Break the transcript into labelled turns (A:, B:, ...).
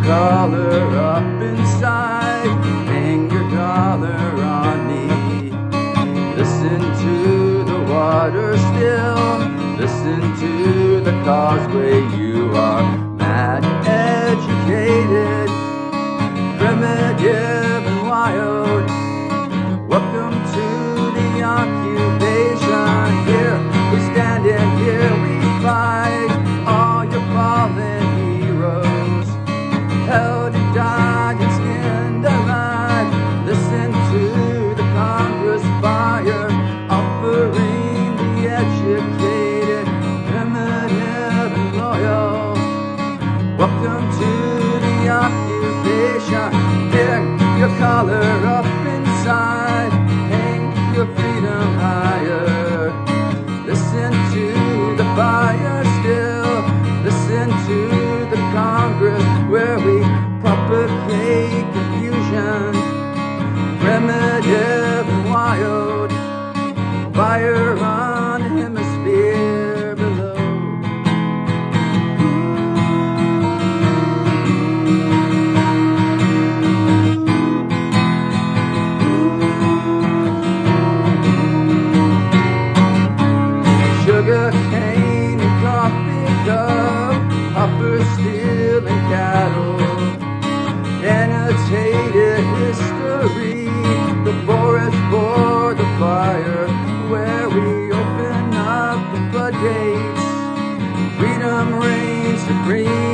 A: collar up inside, hang your dollar on me. Listen to the water still, listen to the causeway. You are mad, educated, primitive and wild. Welcome to the occupation. Here we stand and here we fight. All your fallen heroes, held and died and skinned alive. Listen to the Congress fire, offering the educated, primitive and loyal. Welcome to the occupation. Hang your collar up inside, hang your freedom higher. Listen to the fire still, listen to the Congress where we propagate confusion, primitive and wild. Fire on the hemisphere below. Sugar cane and coffee cup, copper, steel and cattle, annotated history, the forest for the fire, where we open up the floodgates. Freedom reigns supreme.